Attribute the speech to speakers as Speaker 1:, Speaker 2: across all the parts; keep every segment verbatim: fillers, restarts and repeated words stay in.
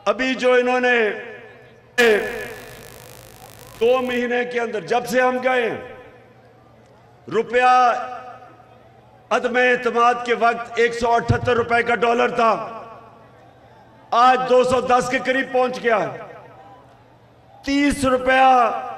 Speaker 1: अभी जो इन्होंने दो महीने के अंदर जब से हम गए, रुपया अदम एतमाद के वक्त एक सौ अठहत्तर रुपए का डॉलर था, आज दो सौ दस के करीब पहुंच गया। तीस रुपया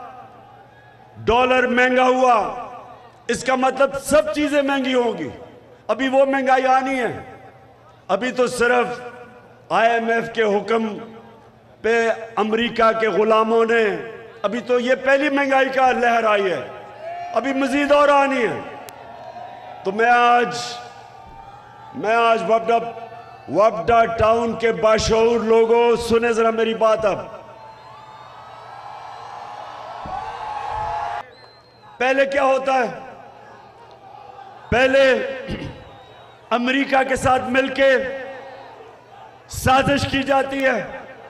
Speaker 1: डॉलर महंगा हुआ, इसका मतलब सब चीजें महंगी होंगी। अभी वो महंगाई आनी है। अभी तो सिर्फ आईएमएफ के हुक्म पे अमेरिका के गुलामों ने, अभी तो ये पहली महंगाई का लहर आई है, अभी मजीद और आनी है। तो मैं आज मैं आज वबडा वबडा टाउन के बाशऊर लोगों, सुने जरा मेरी बात। अब पहले क्या होता है, पहले अमेरिका के साथ मिलके साजिश की जाती है।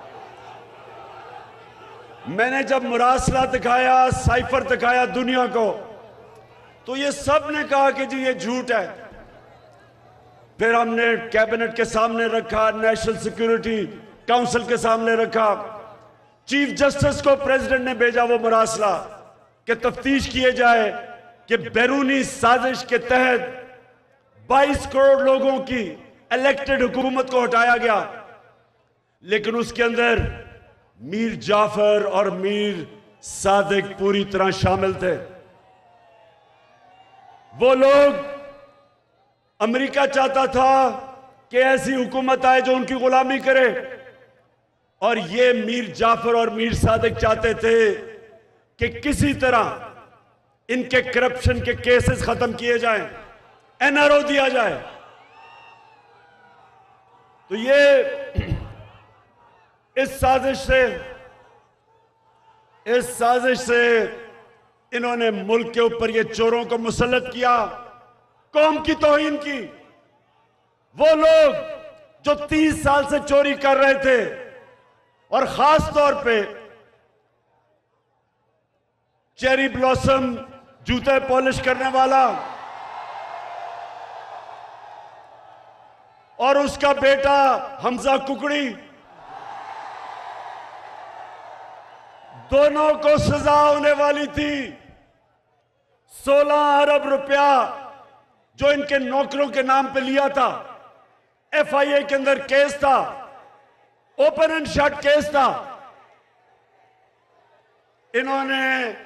Speaker 1: मैंने जब मुरासला दिखाया, साइफर दिखाया दुनिया को, तो ये सब ने कहा कि जी ये झूठ है। फिर हमने कैबिनेट के सामने रखा, नेशनल सिक्योरिटी काउंसिल के सामने रखा, चीफ जस्टिस को प्रेसिडेंट ने भेजा वो मुरासला कि तफ्तीश किए जाए कि बैरूनी साजिश के तहत बाईस करोड़ लोगों की इलेक्टेड हुकूमत को हटाया गया। लेकिन उसके अंदर मीर जाफर और मीर सादिक पूरी तरह शामिल थे। वो लोग, अमेरिका चाहता था कि ऐसी हुकूमत आए जो उनकी गुलामी करे, और ये मीर जाफर और मीर सादिक चाहते थे कि किसी तरह इनके करप्शन के केसेस खत्म किए जाएं, एनआरओ दिया जाए। तो ये इस साजिश से इस साजिश से इन्होंने मुल्क के ऊपर ये चोरों को मुसल्लत किया, कौम की तौहीन की। वो लोग जो तीस साल से चोरी कर रहे थे, और खास तौर पे चेरी ब्लॉसम जूते पॉलिश करने वाला और उसका बेटा हमजा कुकड़ी, दोनों को सजा होने वाली थी। सोलह अरब रुपया जो इनके नौकरों के नाम पे लिया था, एफआईए के अंदर केस था, ओपन एंड शट केस था। इन्होंने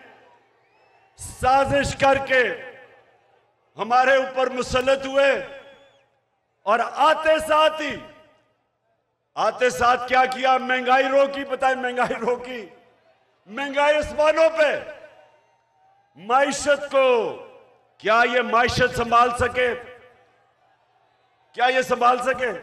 Speaker 1: साजिश करके हमारे ऊपर मुसल्लत हुए, और आते साथ ही आते साथ क्या किया, महंगाई रोकी। बताए महंगाई रोकी, महंगाई आसमानों पे। माइशत को, क्या ये माइशत संभाल सके? क्या ये संभाल सके?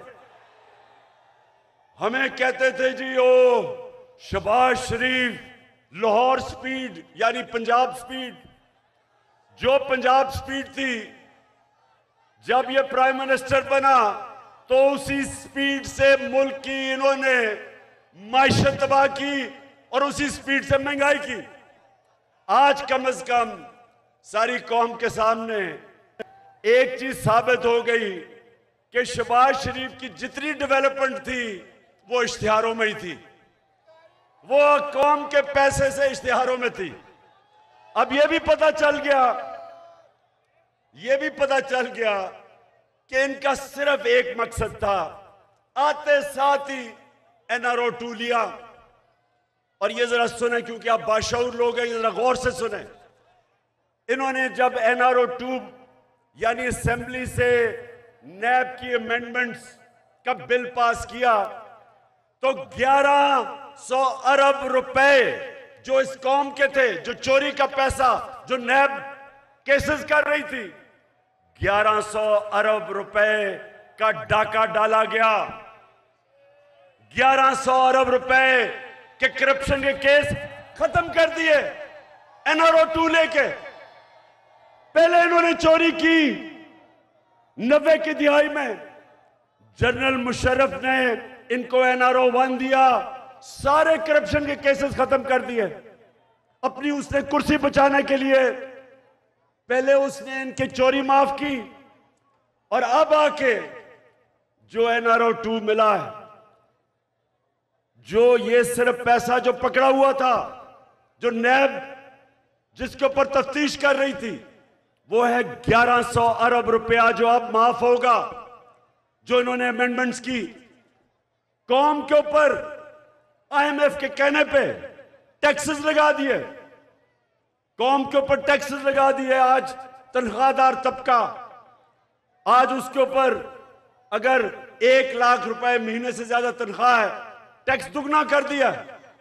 Speaker 1: हमें कहते थे जी ओ शहबाज शरीफ लाहौर स्पीड, यानी पंजाब स्पीड। जो पंजाब स्पीड थी, जब ये प्राइम मिनिस्टर बना तो उसी स्पीड से मुल्क की इन्होंने माइशत तबाह की, और उसी स्पीड से महंगाई की। आज कम से कम सारी कौम के सामने एक चीज साबित हो गई कि शहबाज शरीफ की जितनी डेवलपमेंट थी वो इश्तिहारों में ही थी, वो कौम के पैसे से इश्तिहारों में थी। अब यह भी पता चल गया यह भी पता चल गया कि इनका सिर्फ एक मकसद था, आते साथ ही एनआरओ टू लिया। और ये जरा सुने, क्योंकि आप बाशऊर लोग हैं, जरा गौर से सुने। इन्होंने जब एनआरओ टू यानी असेंबली से नैब की अमेंडमेंट्स का बिल पास किया, तो ग्यारह सौ अरब रुपए जो इस कौम के थे, जो चोरी का पैसा जो नैब केसेस कर रही थी, ग्यारह सौ अरब रुपए का डाका डाला गया। ग्यारह सौ अरब रुपए के करप्शन के केस खत्म कर दिए एनआरओ टू लेके। पहले इन्होंने चोरी की नब्बे की दिहाई में, जनरल मुशर्रफ ने इनको एनआरओ वन दिया, सारे करप्शन के केसेस खत्म कर दिए। अपनी उसने कुर्सी बचाने के लिए पहले उसने इनकी चोरी माफ की, और अब आके जो एनआरओ टू मिला है, जो ये सिर्फ पैसा जो पकड़ा हुआ था, जो नैब जिसके ऊपर तफ्तीश कर रही थी, वो है ग्यारह सौ अरब रुपया जो अब माफ होगा। जो इन्होंने अमेंडमेंट्स की, कौम के ऊपर आईएमएफ के कहने पे टैक्सेस लगा दिए, कौम के ऊपर टैक्सेस लगा दिए। आज तनख्वाहदार तबका, आज उसके ऊपर अगर एक लाख रुपए महीने से ज्यादा तनख्वाह है, टैक्स दुगना कर दिया।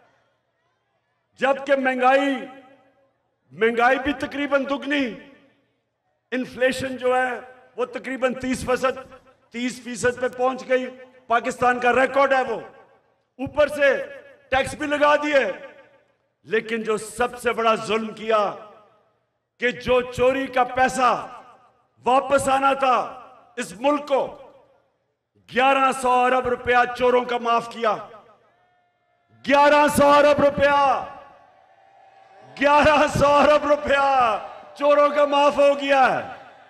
Speaker 1: जबकि महंगाई महंगाई भी तकरीबन दुगनी, इन्फ्लेशन जो है वो तकरीबन तीस फीसद तीस फीसद पे पहुंच गई। पाकिस्तान का रिकॉर्ड है वो। ऊपर से टैक्स भी लगा दिए। लेकिन जो सबसे बड़ा जुल्म किया कि जो चोरी का पैसा वापस आना था इस मुल्क को, ग्यारह सौ अरब रुपया चोरों का माफ किया। ग्यारह सौ अरब रुपया ग्यारह सौ अरब रुपया चोरों का माफ हो गया है।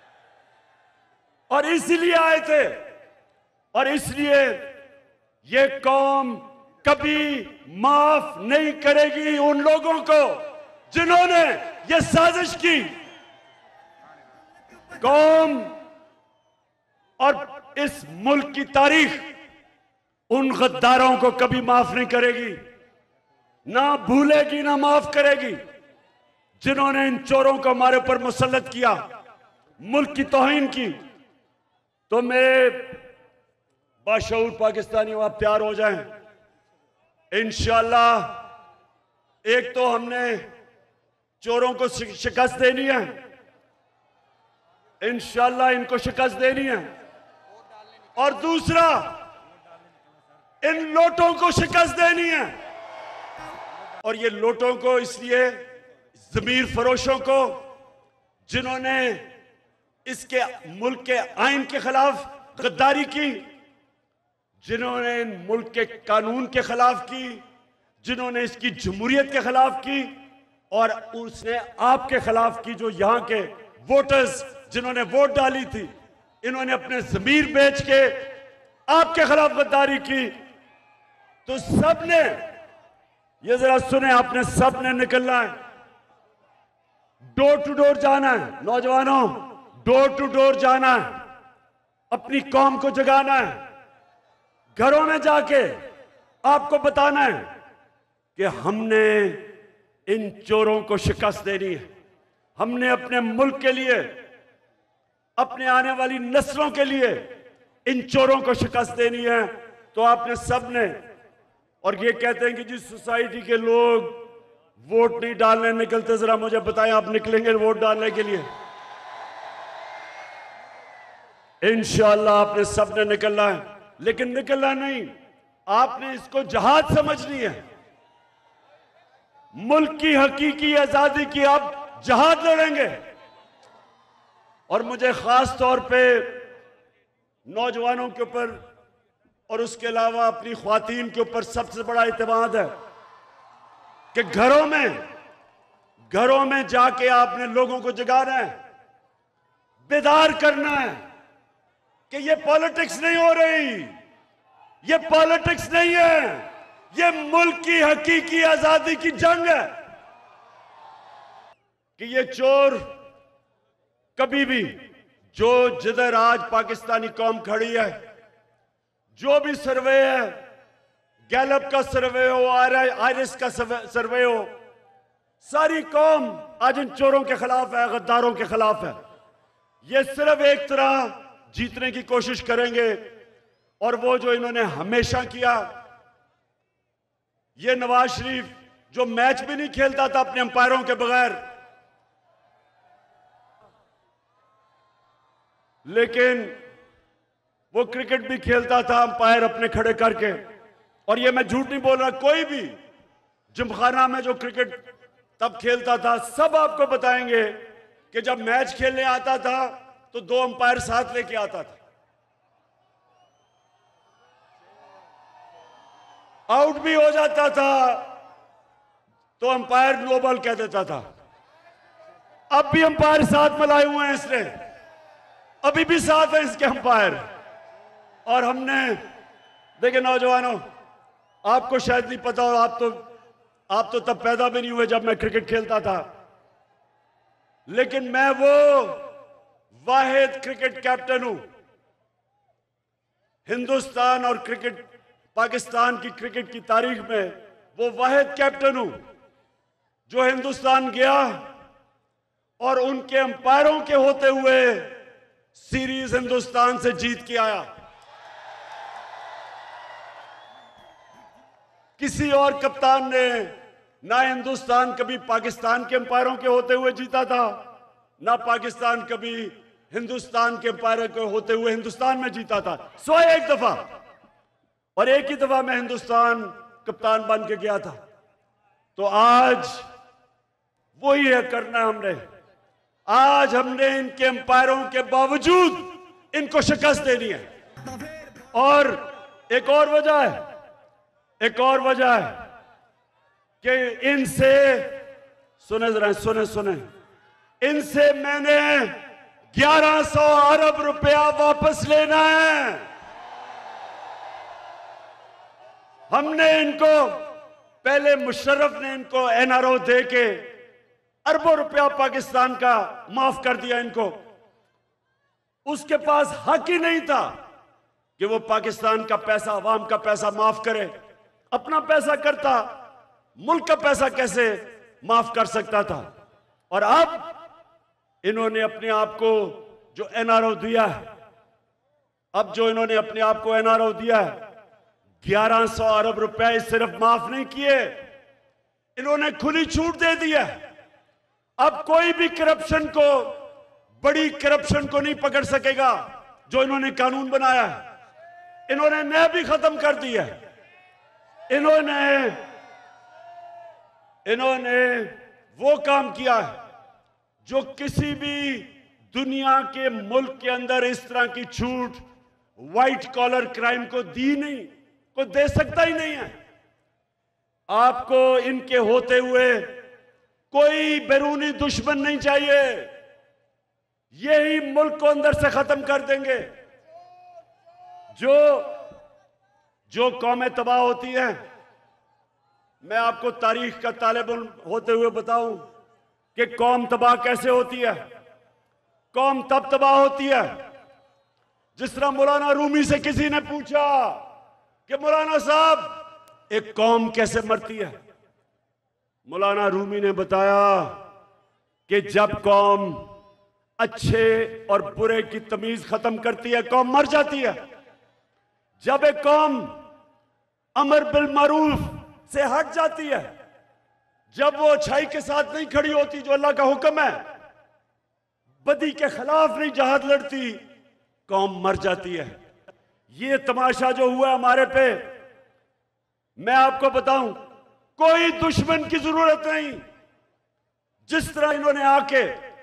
Speaker 1: और इसलिए आए थे, और इसलिए ये कौम कभी माफ नहीं करेगी उन लोगों को जिन्होंने ये साजिश की। कौम और इस मुल्क की तारीख उन गद्दारों को कभी माफ नहीं करेगी, ना भूलेगी ना माफ करेगी, जिन्होंने इन चोरों को हमारे ऊपर मुसल्लत किया, मुल्क की तौहीन की। तो मेरे बाशऊर पाकिस्तानियों, आप तैयार हो जाएं। इंशाअल्लाह एक तो हमने चोरों को शिकस्त देनी है, इंशाअल्लाह इनको शिकस्त देनी है, और दूसरा इन लोटों को शिकस्त देनी है। और ये लोटों को इसलिए, ज़मीर फरोशों को, जिन्होंने इसके मुल्क के आइन के खिलाफ गद्दारी की, जिन्होंने इन मुल्क के कानून के खिलाफ की, जिन्होंने इसकी जमहूरियत के खिलाफ की, और उसने आपके खिलाफ की, जो यहां के वोटर्स जिन्होंने वोट डाली थी, इन्होंने अपने ज़मीर बेच के आपके खिलाफ गद्दारी की। तो सबने, ये जरा सुने, आपने सबने निकलना है, डोर टू डोर जाना है। नौजवानों, डोर टू डोर जाना है, अपनी कौम को जगाना है, घरों में जाके आपको बताना है कि हमने इन चोरों को शिकस्त देनी है। हमने अपने मुल्क के लिए, अपने आने वाली नस्लों के लिए इन चोरों को शिकस्त देनी है। तो आपने सबने, और ये कहते हैं कि जिस सोसाइटी के लोग वोट नहीं डालने निकलते, जरा मुझे बताएं, आप निकलेंगे वोट डालने के लिए? इंशाअल्लाह आपने सबने निकलना है, लेकिन निकलना नहीं, आपने इसको जहाद समझनी है। मुल्क की हकीकी आजादी की आप जहाद लड़ेंगे। और मुझे खास तौर पे नौजवानों के ऊपर और उसके अलावा अपनी ख्वातीन के ऊपर सबसे बड़ा इत्मीनान है कि घरों में घरों में जाके आपने लोगों को जगाना है, बेदार करना है कि ये पॉलिटिक्स नहीं हो रही, ये पॉलिटिक्स नहीं है, ये मुल्क की हकीकी आजादी की जंग है। कि ये चोर कभी भी, जो जिधर आज पाकिस्तानी कौम खड़ी है, जो भी सर्वे है, गैलप का सर्वे हो, आयरिस का सर्वे हो, सारी कौम आज इन चोरों के खिलाफ है, गद्दारों के खिलाफ है। ये सिर्फ एक तरह जीतने की कोशिश करेंगे, और वो जो इन्होंने हमेशा किया, ये नवाज शरीफ जो मैच भी नहीं खेलता था अपने अंपायरों के बगैर, लेकिन वो क्रिकेट भी खेलता था अंपायर अपने खड़े करके। और ये मैं झूठ नहीं बोल रहा, कोई भी जिमखाना में जो क्रिकेट तब खेलता था, सब आपको बताएंगे कि जब मैच खेलने आता था तो दो अंपायर साथ लेके आता था, आउट भी हो जाता था तो अंपायर नो बॉल कह देता था। अब भी अंपायर साथ मिलाए हुए हैं इसने, अभी भी साथ है इसके अंपायर। और हमने, देखिए नौजवानों, आपको शायद नहीं पता, और आप तो आप तो तब पैदा भी नहीं हुए जब मैं क्रिकेट खेलता था, लेकिन मैं वो वाहिद क्रिकेट कैप्टन हूं हिंदुस्तान और क्रिकेट, पाकिस्तान की क्रिकेट की तारीख में, वो वाहिद कैप्टन हूं जो हिंदुस्तान गया और उनके अंपायरों के होते हुए सीरीज हिंदुस्तान से जीत के आया। किसी और कप्तान ने ना हिंदुस्तान कभी पाकिस्तान के अंपायरों के होते हुए जीता था, ना पाकिस्तान कभी हिंदुस्तान के अंपायरों के होते हुए हिंदुस्तान में जीता था। सो एक दफा, और एक ही दफा मैं हिंदुस्तान कप्तान बन के गया था। तो आज वही है करना हमने। आज हमने इनके अंपायरों के बावजूद इनको शिकस्त देनी है। और एक और वजह है, एक और वजह है कि इनसे, सुने जरा, सुने सुने, इनसे मैंने ग्यारह सौ अरब रुपया वापस लेना है। हमने इनको, पहले मुशर्रफ ने इनको एनआरओ दे के अरबों रुपया पाकिस्तान का माफ कर दिया इनको। उसके पास हक ही नहीं था कि वो पाकिस्तान का पैसा, अवाम का पैसा माफ करे। अपना पैसा करता, मुल्क का पैसा कैसे माफ कर सकता था? और अब इन्होंने अपने आप को जो एनआरओ दिया है, अब जो इन्होंने अपने आप को एनआरओ दिया है, ग्यारह सौ अरब रुपए सिर्फ माफ नहीं किए, इन्होंने खुली छूट दे दी है। अब कोई भी करप्शन को, बड़ी करप्शन को नहीं पकड़ सकेगा जो इन्होंने कानून बनाया है। इन्होंने न्याय भी खत्म कर दिया है। इन्होंने इन्होंने वो काम किया है जो किसी भी दुनिया के मुल्क के अंदर इस तरह की छूट व्हाइट कॉलर क्राइम को दी नहीं, को दे सकता ही नहीं है। आपको इनके होते हुए कोई बैरूनी दुश्मन नहीं चाहिए। यही मुल्क को अंदर से खत्म कर देंगे। जो जो कौमें तबाह होती हैं, मैं आपको तारीख का तालिब होते हुए बताऊं कि कौम तबाह कैसे होती है। कौम तब तबाह होती है जिस तरह मौलाना रूमी से किसी ने पूछा कि मौलाना साहब एक कौम कैसे मरती है। मौलाना रूमी ने बताया कि जब कौम अच्छे और बुरे की तमीज खत्म करती है, कौम मर जाती है। जब एक कौम अमर बिल मारूफ से हट जाती है, जब वो अच्छाई के साथ नहीं खड़ी होती जो अल्लाह का हुक्म है, बदी के खिलाफ नहीं जहाद लड़ती, कौम मर जाती है। ये तमाशा जो हुआ हमारे पे, मैं आपको बताऊं, कोई दुश्मन की जरूरत नहीं। जिस तरह इन्होंने आके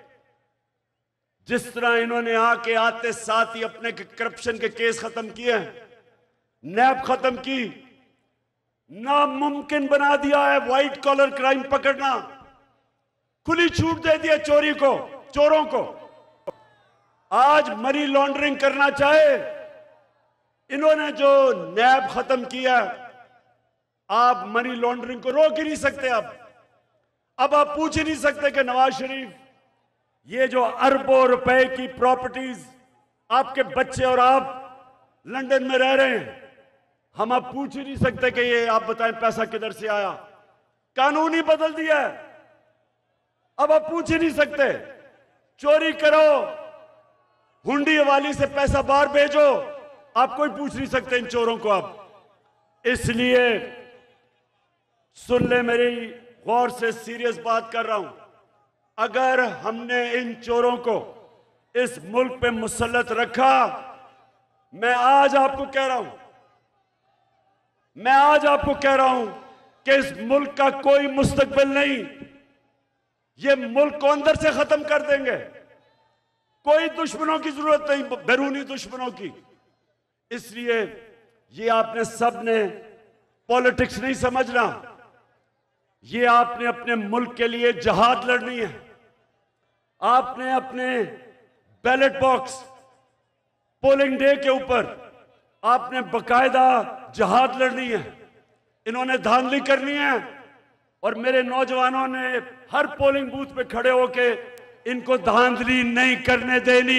Speaker 1: जिस तरह इन्होंने आके आते साथ ही अपने करप्शन के केस खत्म किए, नैब खत्म की, नामुमकिन बना दिया है व्हाइट कॉलर क्राइम पकड़ना, खुली छूट दे दिया चोरी को, चोरों को। आज मनी लॉन्ड्रिंग करना चाहे, इन्होंने जो नैब खत्म किया, आप मनी लॉन्ड्रिंग को रोक ही नहीं सकते। अब अब आप पूछ ही नहीं सकते कि नवाज शरीफ, ये जो अरबों रुपए की प्रॉपर्टीज आपके बच्चे और आप लंदन में रह रहे हैं, हम आप पूछ ही नहीं सकते कि ये आप बताएं पैसा किधर से आया। कानून ही बदल दिया है, अब आप पूछ ही नहीं सकते। चोरी करो, हुंडी वाली से पैसा बाहर भेजो, आप कोई पूछ नहीं सकते इन चोरों को। अब इसलिए सुन ले, मेरी गौर से सीरियस बात कर रहा हूं। अगर हमने इन चोरों को इस मुल्क पे मुसल्लत रखा, मैं आज आपको कह रहा हूं मैं आज आपको कह रहा हूं कि इस मुल्क का कोई मुस्तकबिल नहीं। ये मुल्क को अंदर से खत्म कर देंगे। कोई दुश्मनों की जरूरत नहीं, बैरूनी दुश्मनों की। इसलिए ये आपने सब ने पॉलिटिक्स नहीं समझना, ये आपने अपने मुल्क के लिए जहाद लड़नी है। आपने अपने बैलेट बॉक्स, पोलिंग डे के ऊपर आपने बकायदा जहाद लड़नी है। इन्होंने धांधली करनी है और मेरे नौजवानों ने हर पोलिंग बूथ पे खड़े होके इनको धांधली नहीं करने देनी।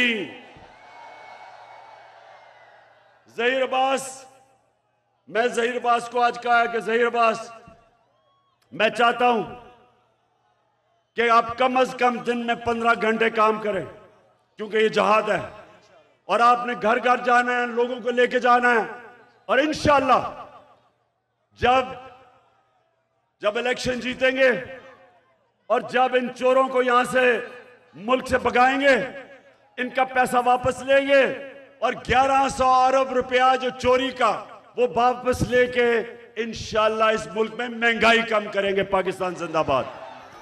Speaker 1: ज़हीर अब्बास, मैं ज़हीर अब्बास को आज कहा कि ज़हीर अब्बास, मैं चाहता हूं कि आप कम अज कम दिन में पंद्रह घंटे काम करें, क्योंकि ये जहाद है और आपने घर घर जाना है, लोगों को लेके जाना है। और इंशाअल्लाह जब जब इलेक्शन जीतेंगे और जब इन चोरों को यहां से मुल्क से भगाएंगे, इनका पैसा वापस लेंगे और ग्यारह सौ अरब रुपया जो चोरी का वो वापस लेके इंशाअल्लाह इस मुल्क में महंगाई कम करेंगे। पाकिस्तान जिंदाबाद।